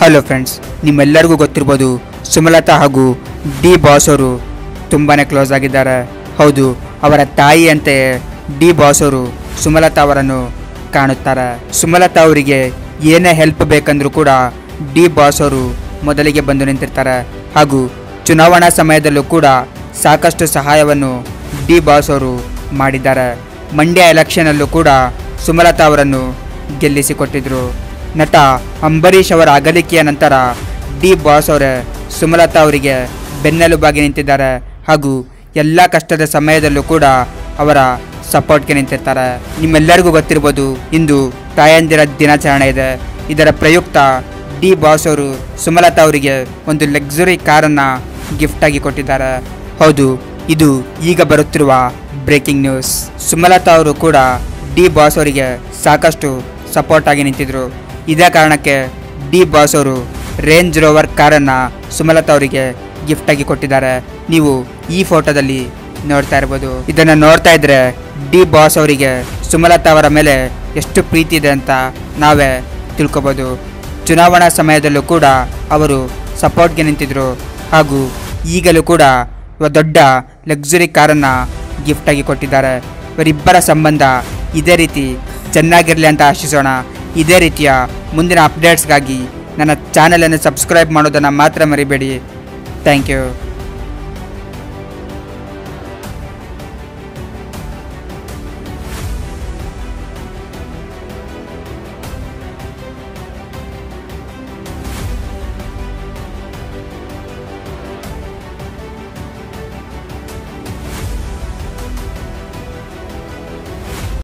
Hello friends, ನಿಮ್ಮೆಲ್ಲರಿಗೂ ಗೊತ್ತಿರ್ಬೋದು ಸುಮಲತಾ ಹಾಗೂ ಡಿ ಬಾಸ್ ಅವರು ತುಂಬಾ ಕ್ಲೋಸ್ ಆಗಿದ್ದಾರೆ. ಹೌದು, ಅವರ ತಾಯಿಯಂತೆ ಡಿ ಬಾಸ್ ಅವರು ಸುಮಲತಾ ಅವರನ್ನು ಕಾಣುತ್ತಾರೆ. ಸುಮಲತಾ ಅವರಿಗೆ ಏನೇ ಹೆಲ್ಪ್ ಬೇಕಂದ್ರೂ ಕೂಡ ಡಿ ಬಾಸ್ ಅವರು ಮೊದಲಿಗೆ ಬಂದು ನಿಂತಿರ್ತಾರೆ. ಹಾಗೂ ಚುನಾವಣಾ ಸಮಯದಲ್ಲೂ ಕೂಡ ಸಾಕಷ್ಟು ಸಹಾಯವನ್ನು ಡಿ ಬಾಸ್ ಅವರು ಮಾಡಿದ್ದಾರೆ. ಮಂಡ್ಯ ಎಲೆಕ್ಷನಲ್ಲೂ ಕೂಡ ಸುಮಲತಾ ಅವರನ್ನು ಗೆಲ್ಲಿಸಿಕೊಟ್ಟಿದ್ರು. ನಟ ಅಂಬರೀಷ್ ಅವರ ಅಗಲಿಕೆಯ ನಂತರ ಡಿ ಬಾಸ್ ಅವರೇ ಸುಮಲತಾ ಅವರಿಗೆ ಬೆನ್ನೆಲುಬಾಗಿ ನಿಂತಿದ್ದಾರೆ. ಹಾಗೂ ಎಲ್ಲ ಕಷ್ಟದ ಸಮಯದಲ್ಲೂ ಕೂಡ ಅವರ ಸಪೋರ್ಟ್ಗೆ ನಿಂತಿರ್ತಾರೆ. ನಿಮ್ಮೆಲ್ಲರಿಗೂ ಗೊತ್ತಿರ್ಬೋದು, ಇಂದು ತಾಯಂದಿರ ದಿನಾಚರಣೆ ಇದೆ. ಇದರ ಪ್ರಯುಕ್ತ ಡಿ ಬಾಸ್ ಅವರು ಸುಮಲತಾ ಅವರಿಗೆ ಒಂದು ಲಕ್ಸುರಿ ಕಾರನ್ನು ಗಿಫ್ಟಾಗಿ ಕೊಟ್ಟಿದ್ದಾರೆ. ಹೌದು, ಇದು ಈಗ ಬರುತ್ತಿರುವ ಬ್ರೇಕಿಂಗ್ ನ್ಯೂಸ್. ಸುಮಲತಾ ಅವರು ಕೂಡ ಡಿ ಬಾಸ್ ಅವರಿಗೆ ಸಾಕಷ್ಟು ಸಪೋರ್ಟ್ ಆಗಿ ನಿಂತಿದ್ರು. ಇದೇ ಕಾರಣಕ್ಕೆ ಡಿ ಬಾಸ್ ಅವರು ರೇಂಜ್ ರೋವರ್ ಕಾರನ್ನು ಸುಮಲತಾ ಅವರಿಗೆ ಗಿಫ್ಟಾಗಿ ಕೊಟ್ಟಿದ್ದಾರೆ. ನೀವು ಈ ಫೋಟೋದಲ್ಲಿ ನೋಡ್ತಾ ಇರ್ಬೋದು. ಇದನ್ನು ನೋಡ್ತಾ ಇದ್ರೆ ಡಿ ಬಾಸ್ ಅವರಿಗೆ ಸುಮಲತಾ ಅವರ ಮೇಲೆ ಎಷ್ಟು ಪ್ರೀತಿ ಇದೆ ಅಂತ ನಾವೇ ತಿಳ್ಕೊಬೋದು. ಚುನಾವಣಾ ಸಮಯದಲ್ಲೂ ಕೂಡ ಅವರು ಸಪೋರ್ಟ್ಗೆ ನಿಂತಿದ್ರು. ಹಾಗೂ ಈಗಲೂ ಕೂಡ ದೊಡ್ಡ ಲಕ್ಸುರಿ ಕಾರನ್ನು ಗಿಫ್ಟಾಗಿ ಕೊಟ್ಟಿದ್ದಾರೆ. ಇವರಿಬ್ಬರ ಸಂಬಂಧ ಇದೇ ರೀತಿ ಚೆನ್ನಾಗಿರಲಿ ಅಂತ ಆಶಿಸೋಣ. ಇದೇ ರೀತಿಯ ಮುಂದಿನ ಅಪ್ಡೇಟ್ಸ್ಗಾಗಿ ನನ್ನ ಚಾನಲನ್ನು ಸಬ್ಸ್ಕ್ರೈಬ್ ಮಾಡೋದನ್ನು ಮಾತ್ರ ಮರಿಬೇಡಿ. Thank you.